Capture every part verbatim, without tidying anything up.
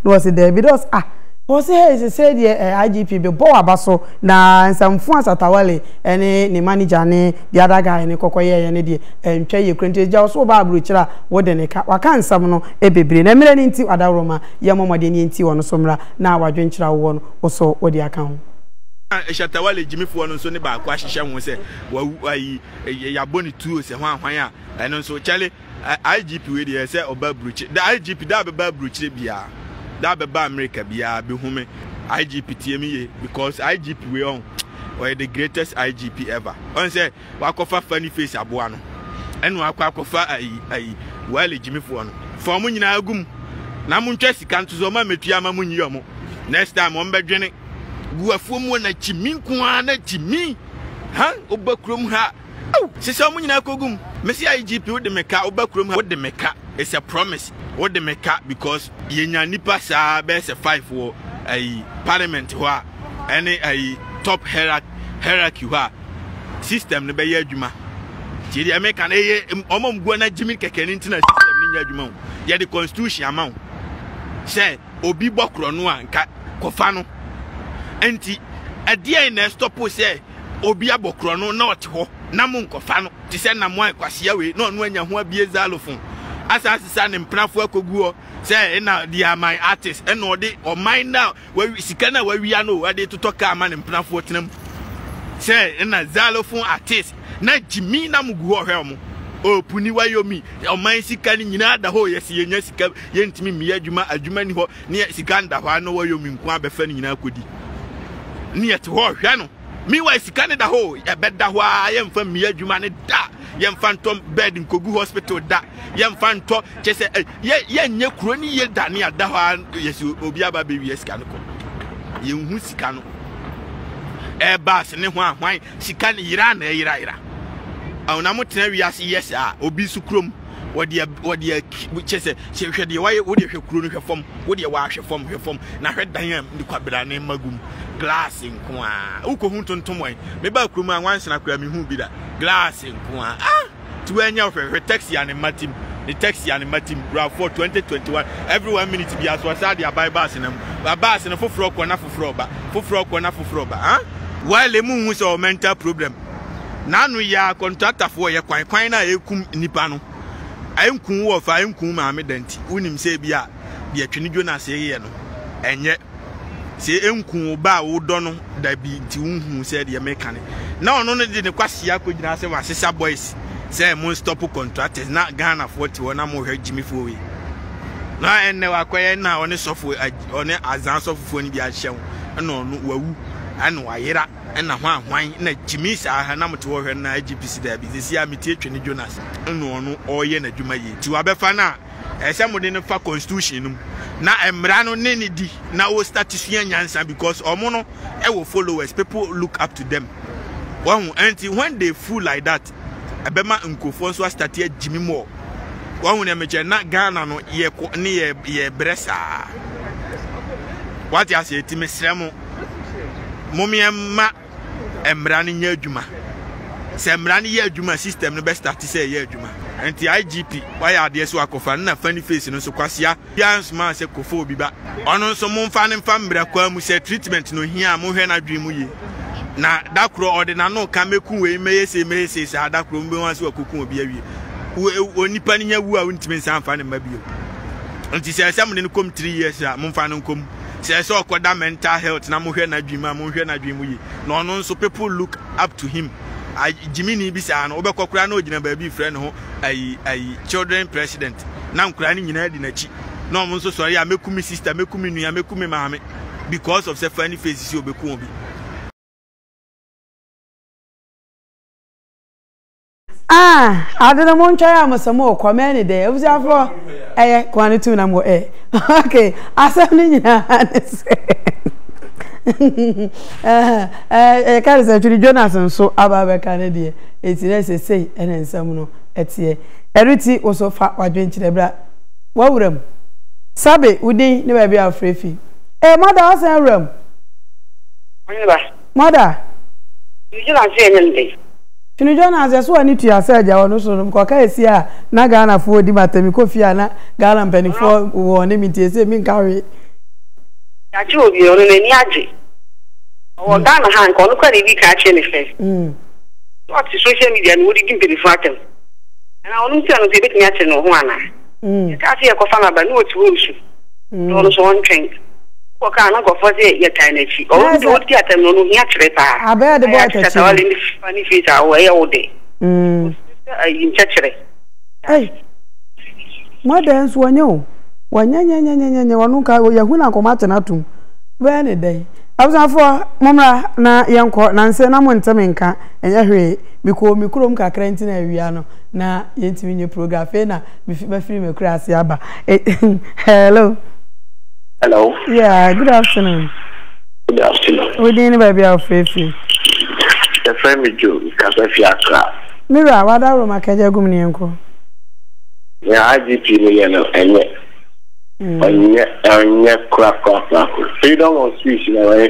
no was there because ah was he say the I G P be bo abaso na nsamfu asatawale ene ne manager ne the other guy ne kokoye ne de entwa ye krente ja so ba abrochira wo de ne ka waka nsam no e bebre na mere ne nti adaroma ye momode ne nti wono somra na wadwenchira wo no so wo de aka ho Shatter Wale jimifo no so ne ba kwa hihye ho se wa ayi ya boni tuo se hwan hwan a eno so chale I G P we dey say oba bruchi the I G P da be ba bruchi bia da be ba America bia be hume I G P T M ye because I G P we on or the greatest I G P ever on say wa kofa funny face aboa no eno akwa kofa ayi ayi Wale jimifo no for mu nyina agum na mu ntwa sika nto so ma metua ma mu nyi omo next time on bedwene guafo mu na chimi nko na chimi ha obakrom ha oh sisa mu nyina kogum mesi I G P wo de meka obakrom ha wo de meka it's a promise wo de meka because yenya nipa sa be se five wo ai parliament ho a any ai top hierarchy hierarchy ho a system ne be ye adwuma ti de meka na ye omom guo na jimi keke ni ntina system ni nya adwuma ye the constitution amount say obi bokro no a nka kofa no enti adie na stop say obi abokro no na ote ho na mo nkofa no ti se na mo akwase we no no anya ho abie zalofon asa sisa ne mprafo akoguo say na dia my artist e no de o mind now we sika na we wia no we de totoka ama ne mprafo tenam say na zalofon artist na jimi na mugu ho hwe mo o puni wayomi o man sika ni nyina da ho yesi yenya sika yentimi mi adwuma adwuma ni ho ne sika nda ho no wayomi nko abefa ni nyina kodi ni yet ho hwe no mi wa sika ne da ho e beda ho a yemfa mi adwuma ne da yemfa ntom bed nkogu hospital da yemfa nto chese ye yenye kuro ni ye da ne ada ho yesi obi aba be wi sika no ko yenhu sika no e bas ne ho ahwan sika ne yira na yira yira awna mutena wi ase yes a obi su krom wodi wodi chese hwe de waye wodi hwe kuro no hwe fom wodi wa hwe fom hwe fom na hwe dan am ndi kwabra ne magum glass nko a uko hu tontom wan me ba krom a wanse na kwa me hu bi da glass nko a ah tu anya hwe hwe taxi ane matim the taxi ane matim bra for twenty twenty-one every one minute bi aso sa dia buy bus na ba bus na foforo ko na foforo ba foforo ko na foforo ba ah Wale mu hu so mental problem nanu ya contractor for ye kwan kwan na ekum nipa no ayinkun wo fa ayinkun ma me danti unim se bia bia Twene Jonas ye no enye se enkun ba wo do no da bi nti unhu se de meka ne na ono no de ne kwase akogina se wasesa boys se mon stop contractors na Ghana forty wona mo hwe jimi fo we na enne wakoye na one sofo one azan sofo ni bia hye no no wawu anu ayira na hwan hwan na jimi sa ha na mto hwe na I G P C da bi sisi a metie Twene Jonas no no oye na dwuma ye ti wa be fa na ese mo de ne fa constitution num na emra no ne ne di na wo statistician nyansa because omo no e wo followers people look up to them one until when they fool like that abema nkofo so start ya jimi mo one na meche na Ghana no ye ne ye ye bresa what ya say ti mesremo momiema emra ne nya adwuma se emra ne ye adwuma system no be start say ye adwuma enti I G P why ade so akofa na funny face no so kwasia bians man se kofo obi ba ono nso momfa ne mfa mbra kwa mu se treatment no hia mo hwe na dwemu ye na dakro ode na no ka meku we meye se meye se sa dakro mbe wan se akokun obi awie onipa ne nya wu a untimi nsa mfa ne mabio enti se asem ne kom three years a momfa ne kom se se okoda mental health na mo hwe na dwemu mo hwe na dwemu ye no no nso people look up to him Jimini bisa no obekokura na ogina ba bi friend ho ai ai children president na nkura ni nyina di na chi na omo nso sori ya mekumi sister mekumi nua mekumi maame because of say funny faces obeku obi ah adena mo ntwa ya masamo okome ni de ebusi afro eh kwani tu na mo eh okay asem ni nyina eh eh kare se Twene Jonas nso ababe kan de etire se sei ene nsam no etie eriti oso fa wadwenkyire bra wawuram sabe udi ne ba bia afrefi eh mother asan ram Mother mother you just say anything Twene Jonas eso ani tu asa ja wono so no ko ka esi a na Ghana fo di matami kofi ana Ghana mpanifo wo ne mi tie se mi nkawe Achi obi onu na ni age. O ga na han ko no kwa bi ka achi ne fe. Mm. What social media no di gimpe di fatem. Na onu ti anu se beti mi achi no ho ana. Mm. Ka se e ko fa na ba no otu osu. No no so on train. Ko ka na ko fo se ye tai na chi. O do ti atem no no hi achire pa. Abe de boy tachi. Wale ni fani fi ta o ye o de. Mm. Ai nchachire. Hey. Modern wanyo. Wanya nya nya nya nya wanu ka yahu na komate na tum. Be ne dai. Abusafo momra na yenko na nse na montem nka enye hwe biko mikrom kakra nti na awia no na yentimi nye program fe na me free me kura ase aba. Hello. Hello. Yeah, good afternoon. Good afternoon. We didn't baby our fefi. The friend me Joe, Kasa Fiakra. Mira, wada ro makaja gumni enko. Yeah, I G P no ye no enye. Onye onye crack crack crack. Freedom of speech na way.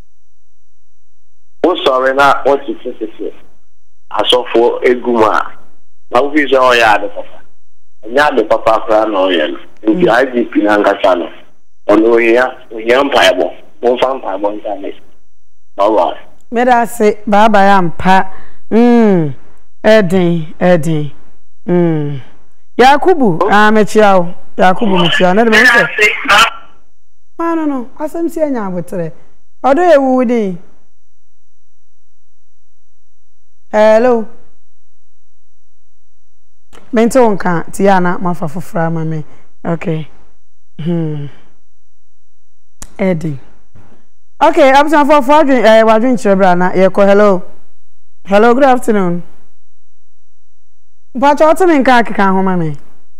O sorry na what you say. Asofo eguma. Na wo fi so o ya de papa. Nya de papa kra no ye no. Nti I G P na ngasa no. Ono ya, o ya mpaibo. Mo fa mpaibo ntame. All right. Meda say baba ya mpa. Mm. Edin, edin. Mm. Yakubu, ah mechiao. Yakubu mechiao. Na de me say. Ah no no, asem si anya abotre. Odo ewu din. Hello. Mento nka tiana mafa fofra ma me. Okay. Hmm. Eddie. Okay, I'm sorry for for eh wadwin chirebra na ye ko hello. Hello, good afternoon. Ba cho temi nka akeka ho ma me.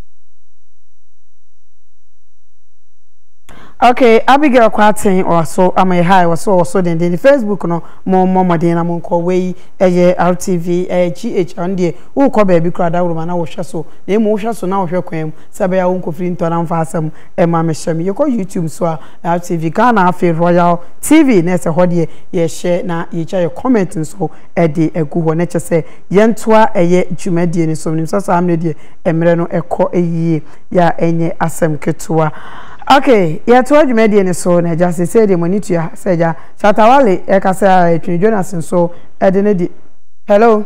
Okay, Abigail Kwatin or so am a high was so so then the Facebook no more more modern among call way a R T V a G H on the who call baby crowd out man I was so name motion so now your quem Sabaya won't free to an fasam and mamma shame you call YouTube so R T V Ghana fe Royal T V next a hodie ye share na ye your comment and so a day a good one nature say yentua a ye jumedi and so many so I'm ready a mereno a co a ye ya any asem ketua. Okay, yeah, to you made any so na just say the money to ya say ja Shatter Wale e ka say Twene Jonas so e de ne hello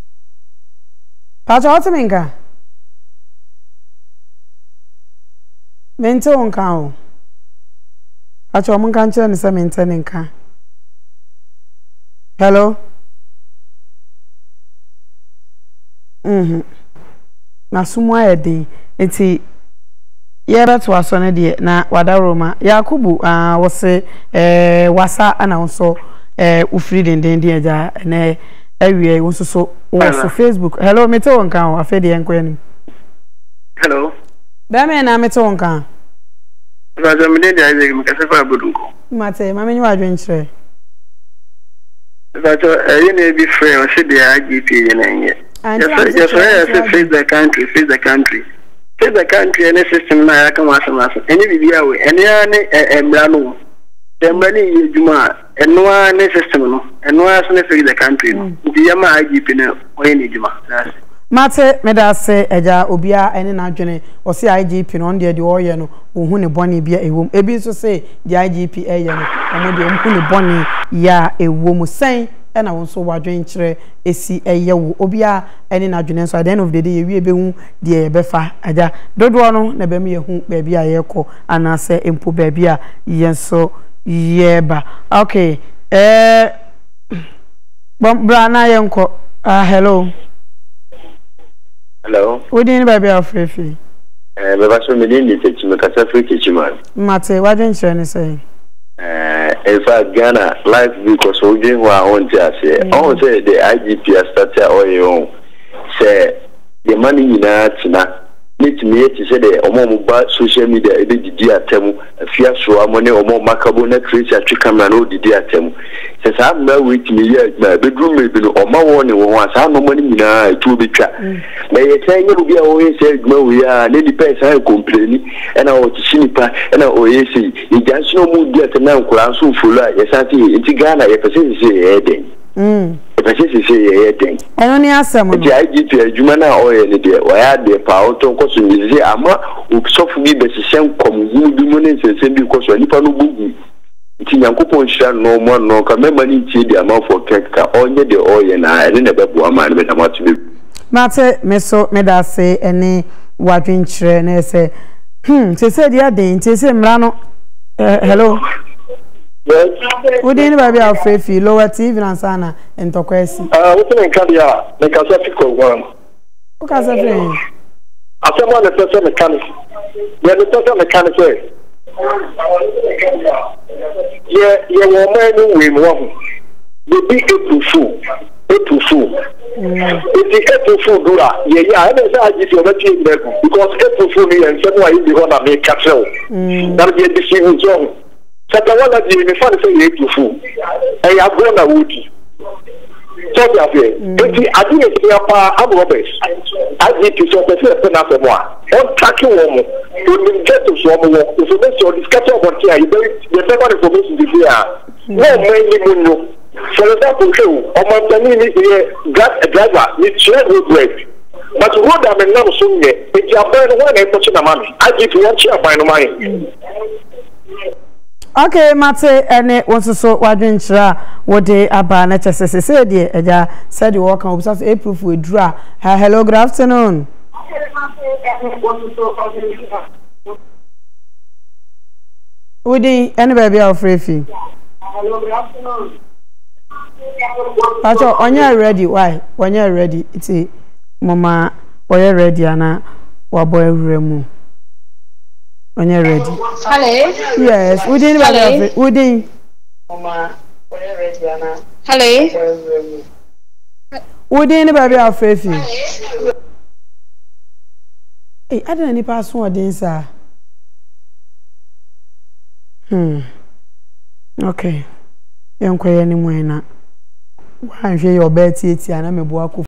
Pacha what minka Mente onka o Pacha o munka nche ne say mente nka hello Mhm na sumu ayedin enti yera to asone de na wada roma Yakubu ah wose eh wasa ana wonso eh ufiri denden de ja na awie wonso so wonso Facebook hello mete wonka o afede enko yani Hello. Ba me na mete wonka Ba za me de ya ze me kase fa bodunko. Mate ma menyi wadwen kire Ba to e na bi free o se de I G P ye na nye. Yes yes yes face the country face the country. Face the country and system na ya kan wasa wasa. Any bibia we any ane embra no. Embra ni yejuma eno ane system no. Eno ase na face the country no. Ndi ya ma I G P na oye ni juma. Mate meda se eja obia ene na adwene o se I G P no onde de oye no ohun ne bone bia ewom ebi so se di I G P eye no omo de ohun ne bone ya ewom sen ena wonso wadwen kire esi eye wo obia ene na adwene so at the end of the day ewie be hu de ebefa aja dodo no na be me hu ba bia ye ko anase empo ba bia yenso yeba okay eh bom bra na yenko ah hello Hello. We didn't baby afrefi. Eh be ba so me dey teach me kasa free teach man. Mate wadwen kire ne say. Eh in fact Ghana life because we dey wa on ti ase. On say the I G P start or you say the money ina tina. Let me to say the omo ba social media e be didi atemu afia so amone omo makabo na create a camera no didi atemu. Se sa ma wait me ya ma bedroom me bi no oma won ne won asa no money nyina etu be twa na ye say nye bi a o ye say ma we a ne depend say complain e na o tishini pa e na o ye say e janso no mu di atena nkura so follow a ye say ti Ghana ye pese say e den mm e pese say e den eno ni asem no ti I G P adwuma na o ye ne de o ya de pa o to nkoso mi say ama o sofu bi be sisen kom hu bi mo ne sese bi koso nipa no bugu ti Nyankopon hira no mo no ka mema ni tie di amafo keka onye de oye na ene ne bebo ama ne na matu be mate meso medase ene wadwenkyere na ese hmm se se dia den se se mra no hello yes we dey ba bia frefi lower T V na sana entokwesi ah we tell kan dia me ka sa fiko wan o ka sa fre asemo na pese mechanic ye le pese mechanic e ye ye wo ma ni we mo ho ye bi etufu etufu iti etufu dura ye ya e say agiti obeti ndegu because etufu ni en semo ayi bi ho na me katrel na ye di fi uzo Shatter wala di me fa say ye etufu e ya go na wudi so ya fe iti adi ne ti apa abu robes agiti so pe se pe na fe mo a on tracking wo mo to get to so mo information discuss about here you the second information is here no many munyo for example show o ma tani ni e driver ni check road work but road am na so nye e ti aban no na e touch na mami agiti won chi aban no mai. Okay, mate ene wonsoso wadwenkyera wode aba na chesese se de eja said you welcome obisa so proof we dura. Hello, good afternoon. Udi ene baby of frefi. Hello, good afternoon. Pacho onya ready why? Onya ready. It's mama oya ready ana wa boy remu. When you're ready. Hello. Yes, we didn't have it. We didn't. Mama, when you're ready, Anna. Hello. We didn't have your faith. Hey, I don't any pass one day, sir. Hmm. Okay. You don't quite anymore now. Why am I your bed? It's an amebo.